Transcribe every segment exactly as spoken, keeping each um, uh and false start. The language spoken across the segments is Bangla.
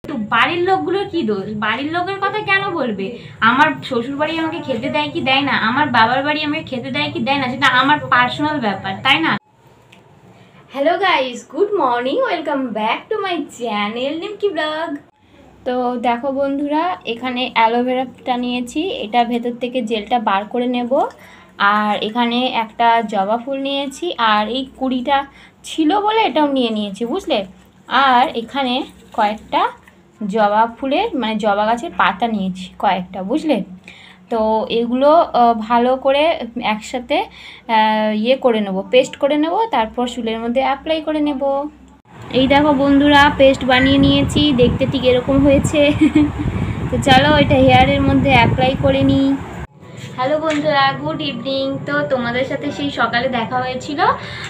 বাড়ির লোকগুলোর কি দোষ? বাড়ির লোকের কথা কেন বলবে? আমার শ্বশুর বাড়ি আমাকে খেতে দেয় কি দেয় না, আমার বাবার বাড়ি আমাকে খেতে দেয় কি দেয় না, সেটা আমার পার্সোনাল ব্যাপার, তাই না? Hello guys, good morning, welcome back to my channel Nimki blog. তো দেখো বন্ধুরা, এখানে অ্যালোভেরাটা নিয়েছি, এটা ভেতর থেকে জেলটা বার করে নেব। আর এখানে একটা জবা ফুল নিয়েছি, আর এই কুড়িটা ছিল বলে এটাও নিয়ে নিয়েছি, বুঝলে। আর এখানে কয়েকটা জবা ফুলের মানে জবা গাছের পাতা নিয়েছি কয়েকটা, বুঝলে। তো এগুলো ভালো করে একসাথে ইয়ে করে নেব, পেস্ট করে নেব, তারপর চুলের মধ্যে অ্যাপ্লাই করে নেব। এই দেখো বন্ধুরা, পেস্ট বানিয়ে নিয়েছি, দেখতে ঠিক এরকম হয়েছে। তো চলো এটা হেয়ারের মধ্যে অ্যাপ্লাই করে নিই। হ্যালো বন্ধুরা, গুড ইভিনিং। তো তোমাদের সাথে সেই সকালে দেখা হয়েছিল,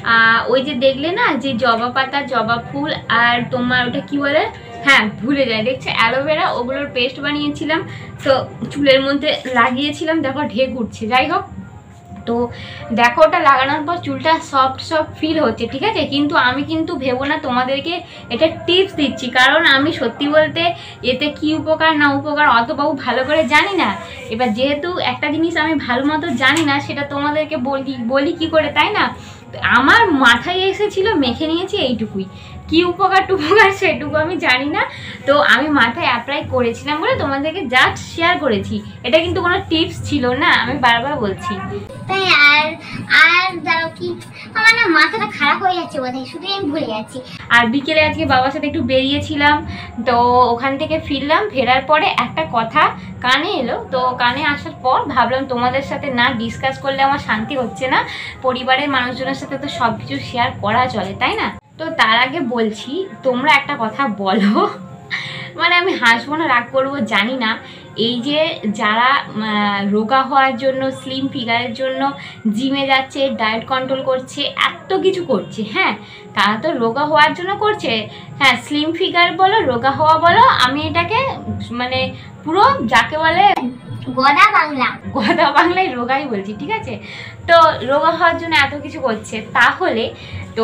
ওই যে দেখলে না যে জবা পাতা, জবা ফুল, আর তোমার ওটা কি বলে, হ্যাঁ ভুলে যায়, দেখছে অ্যালোভেরা, ওগুলোর পেস্ট বানিয়েছিলাম। তো চুলের মধ্যে লাগিয়েছিলাম, দেখো ঢেক উঠছে। যাই হোক, তো দেখো ওটা লাগানোর পর চুলটা সফট সফট ফিল হচ্ছে, ঠিক আছে। কিন্তু আমি কিন্তু ভেবো না তোমাদেরকে এটা টিপস দিচ্ছি, কারণ আমি সত্যি বলতে এতে কি উপকার না উপকার অত বাবু ভালো করে জানি না। এবার যেহেতু একটা জিনিস আমি ভালো মতো জানি না, সেটা তোমাদেরকে বলি বলি কি করে, তাই না। আমার মাথায় এসেছিল, মেখে নিয়েছি, এইটুকুই। কি উপকার টুপকার সেটুকু আমি জানি না। তো আমি মাথায় অ্যাপ্লাই করেছিলাম বলে তোমাদেরকে জাস্ট শেয়ার করেছি, এটা কিন্তু কোনো টিপস ছিল না, আমি বারবার বলছি। তাই আর আর দাঁড়াও, কি আমার না মাথাটা খারাপ হয়ে যাচ্ছে বোধহয়, শুধু আমি ভুলে যাচ্ছি। আর বিকেলে আজকে বাবার সাথে একটু বেরিয়েছিলাম, তো ওখান থেকে ফিরলাম, ফেরার পরে একটা কথা কানে এলো। তো কানে আসার পর ভাবলাম তোমাদের সাথে না ডিসকাস করলে আমার শান্তি হচ্ছে না, পরিবারের মানুষজনের সাথে তো সব কিছু শেয়ার করা চলে, তাই না। তো তার আগে বলছি, তোমরা একটা কথা বলো, মানে আমি হাসবো না রাগ করবো জানি না, এই যে যারা রোগা হওয়ার জন্য, স্লিম ফিগারের জন্য জিমে যাচ্ছে, ডায়েট কন্ট্রোল করছে, এত কিছু করছে, হ্যাঁ তারা তো রোগা হওয়ার জন্য করছে, হ্যাঁ স্লিম ফিগার বলো, রোগা হওয়া বলো, আমি এটাকে মানে পুরো যাকে বলে গদা বাংলা, গদা বাংলায় রোগাই বলছি, ঠিক আছে। তো রোগা হওয়ার জন্য এত কিছু করছে, তাহলে তো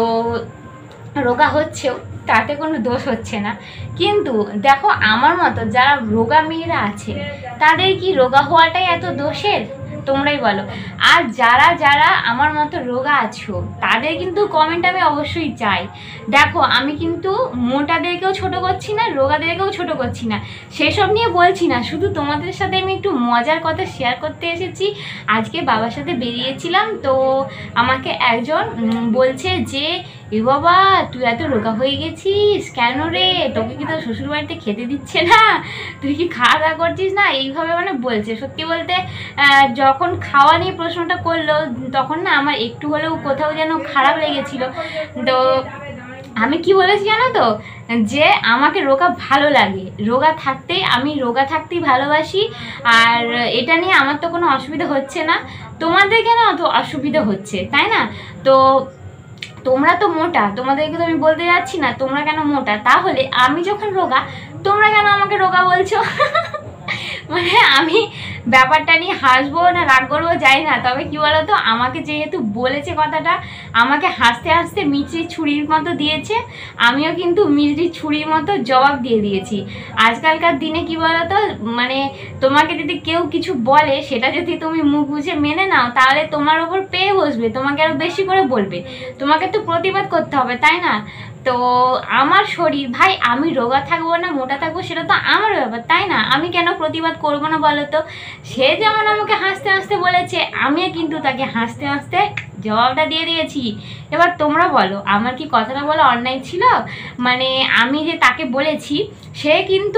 রোগা হচ্ছেও, তাতে কোনো দোষ হচ্ছে না। কিন্তু দেখো আমার মতো যারা রোগা মেয়েরা আছে, তাদের কি রোগা হওয়াটাই এত দোষের? তোমরাই বলো। আর যারা যারা আমার মতো রোগা আছো, তাদের কিন্তু কমেন্ট আমি অবশ্যই চাই। দেখো আমি কিন্তু মোটাদেরকেও ছোট করছি না, রোগাদেরকেও ছোট করছি না, সেসব নিয়ে বলছি না, শুধু তোমাদের সাথে আমি একটু মজার কথা শেয়ার করতে এসেছি। আজকে বাবার সাথে বেরিয়েছিলাম, তো আমাকে একজন বলছে যে এ বাবা তুই এত রোগা হয়ে গেছিস কেন রে, তোকে কি তোর শ্বশুর বাড়িতে খেতে দিচ্ছে না, তুই কি খাওয়া দাওয়া করছিস না, এইভাবে মানে বলছে। সত্যি বলতে যখন খাওয়া নিয়ে প্রশ্নটা করলো, তখন না আমার একটু হলেও কোথাও যেন খারাপ লেগেছিল। তো আমি কি বলেছি জানো তো, যে আমাকে রোগা ভালো লাগে, রোগা থাকতেই আমি রোগা থাকতেই ভালোবাসি, আর এটা নিয়ে আমার তো কোনো অসুবিধা হচ্ছে না, তোমাদের কেন অত অসুবিধা হচ্ছে, তাই না। তো তোমরা তো মোটা, তোমাদেরকে তো আমি বলতে যাচ্ছি না তোমরা কেন মোটা, তাহলে আমি যখন রোগা তোমরা কেন আমাকে রোগা বলছো? মানে আমি ব্যাপারটা নিয়ে হাসবো না রাগ করবো জানি না, তবে কি বলতো, আমাকে যেহেতু বলেছে কথাটা, আমাকে হাসতে হাসতে মিচড়ি ছুরির মতো দিয়েছে, আমিও কিন্তু মিচড়ি ছুরির মতো জবাব দিয়ে দিয়েছি। আজকালকার দিনে কি বলতো, মানে তোমাকে যদি কেউ কিছু বলে, সেটা যদি তুমি মুখ বুঝে মেনে নাও, তাহলে তোমার ওপর পেয়ে বসবে, তোমাকে আরো বেশি করে বলবে, তোমাকে তো প্রতিবাদ করতে হবে, তাই না। তো আমার শরীর ভাই, আমি রোগা থাকবো না মোটা থাকবো সেটা তো আমার ব্যাপার, তাই না, আমি কেন প্রতিবাদ করবো না বলো তো। সে যেমন আমাকে হাসতে হাসতে বলেছে, আমিও কিন্তু তাকে হাসতে হাসতে জবাবটা দিয়ে দিয়েছি। এবার তোমরা বলো, আমার কি কথাটা বলা অন্যায় ছিল? মানে আমি যে তাকে বলেছি, সে কিন্তু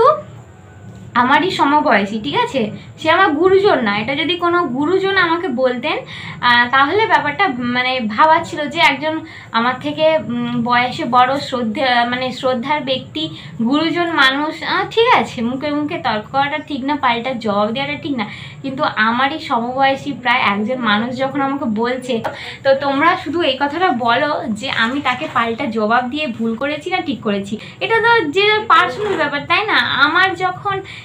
আমারই সমবয়সী, ঠিক আছে, সে আমার গুরুজন না। এটা যদি কোনো গুরুজন আমাকে বলতেন, তাহলে ব্যাপারটা মানে ভাবা ছিল যে একজন আমার থেকে বয়সে বড়, শ্রদ্ধা মানে শ্রদ্ধার ব্যক্তি, গুরুজন মানুষ, ঠিক আছে, মুখে মুখে তর্ক করাটা ঠিক না, পাল্টা জবাব দেওয়াটা ঠিক না, কিন্তু আমারই সমবয়সী প্রায় একজন মানুষ যখন আমাকে বলছে, তো তোমরা শুধু এই কথাটা বলো যে আমি তাকে পাল্টা জবাব দিয়ে ভুল করেছি না ঠিক করেছি। এটা তো যে পার্সোনাল ব্যাপার, তাই না। আমার যখন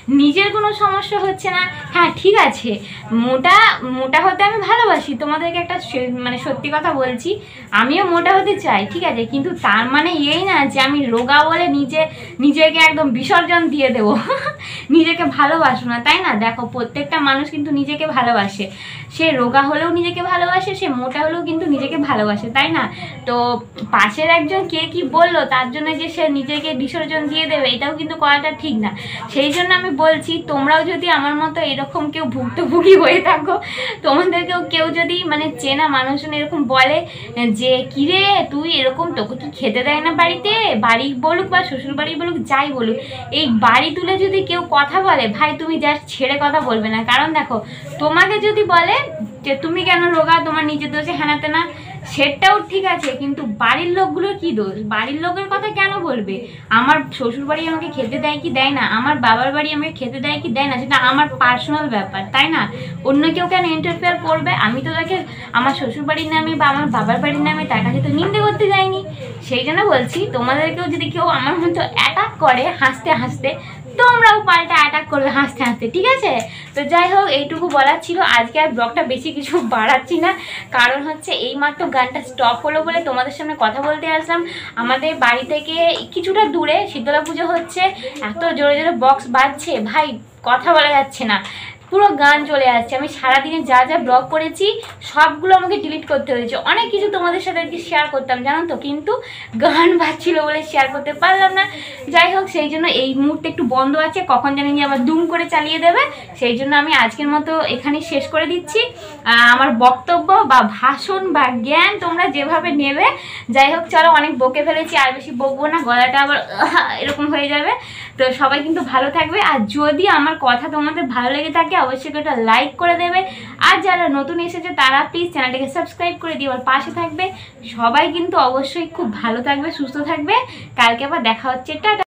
নিজের কোনো সমস্যা হচ্ছে না। হ্যাঁ ঠিক আছে, মোটা মোটা হতে আমি ভালোবাসি, তোমাদেরকে একটা মানে সত্যি কথা বলছি, আমিও মোটা হতে চাই, ঠিক আছে, কিন্তু তার মানে এই না যে আমি রোগা বলে নিজে নিজেকে একদম বিসর্জন দিয়ে দেবো নিজেকে ভালোবাসো না, তাই না? দেখো প্রত্যেকটা মানুষ কিন্তু নিজেকে ভালোবাসে, সে রোগা হলেও নিজেকে ভালোবাসে, সে মোটা হলেও কিন্তু নিজেকে ভালোবাসে, তাই না? তো পাশের একজন কে কি বললো তার জন্য যে সে নিজেকে বিসর্জন দিয়ে দেবে, এটাও কিন্তু করাটা ঠিক না। সেই জন্য আমি বলছি, তোমরাও যদি আমার মতো এরকম কেউ ভুক্তভোগী হয়ে থাকো, তোমাদেরকেও কেউ যদি মানে চেনা মানুষজন এরকম বলে যে কিরে তুই এরকম, তোকে কি খেতে দেয় না বাড়িতে, বাড়ি বলুক বা শ্বশুর বাড়ি বলুক যাই বলুক, এই বাড়ি তুলে যদি কেউ কথা বলে, ভাই তুমি জাস্ট ছেড়ে কথা বলবে না। কারণ দেখো, তোমাকে যদি বলে যে তুমি কেন রোগা, তোমার নিজের দোষে হানাতে না, সেটাও ঠিক আছে, কিন্তু বাড়ির লোকগুলোর কি দোষ? বাড়ির লোকের কথা কেন বলবে? আমার শ্বশুর বাড়ি আমাকে খেতে দেয় কি দেয় না, আমার বাবার বাড়ি আমাকে খেতে দেয় কি দেয় না, সেটা আমার পার্সোনাল ব্যাপার, তাই না? অন্য কেউ কেন ইন্টারফেয়ার করবে? আমি তো তাকে আমার শ্বশুর বাড়ির নামে বা আমার বাবার বাড়ির নামে তার কাছে তো নিন্দে করতে যাইনি। সেই জন্য বলছি, তোমাদেরকেও যদি কেউ আমার মতো অ্যাটাক করে হাসতে হাসতে, তোমরাও পাল্টা অ্যাটাক করবে হাসতে হাসতে, ঠিক আছে? তো যাই হোক, এইটুকু বলার ছিল। আজকে আর ব্লগটা বেশি কিছু বাড়াচ্ছি না, কারণ হচ্ছে এইমাত্র গানটা স্টপ হলো বলে তোমাদের সামনে কথা বলতে আসলাম। আমাদের বাড়ি থেকে কিছুটা দূরে শীতলা পুজো হচ্ছে, এত জোরে জোরে বক্স বাজছে ভাই, কথা বলা যাচ্ছে না, পুরো গান চলে আসছে। আমি সারাদিনে যা যা ব্লগ করেছি সবগুলো আমাকে ডিলিট করতে হয়েছে। অনেক কিছু তোমাদের সাথে আর কি শেয়ার করতাম জানো তো, কিন্তু গান বাজছিল বলে শেয়ার করতে পারলাম না। যাই হোক, সেই জন্য এই মুহূর্তে একটু বন্ধ আছে, কখন জানি যে আবার দুম করে চালিয়ে দেবে। সেই জন্য আমি আজকের মতো এখানেই শেষ করে দিচ্ছি। আমার বক্তব্য বা ভাষণ বা জ্ঞান তোমরা যেভাবে নেবে। যাই হোক, চলো, অনেক বকে ফেলেছি, আর বেশি বকবো না, গলাটা আবার এরকম হয়ে যাবে। তো সবাই কিন্তু ভালো থাকবে, আর যদি আমার কথা তোমাদের ভালো লেগে থাকে অবশ্যই একটা লাইক করে দেবে, আর যারা নতুন এসেছে তারা প্লিজ চ্যানেলটাকে সাবস্ক্রাইব করে দিয়ে আমার পাশে থাকবে। সবাই কিন্তু অবশ্যই খুব ভালো থাকবে, সুস্থ থাকবে। কালকে আবার দেখা হচ্ছে, টাটা।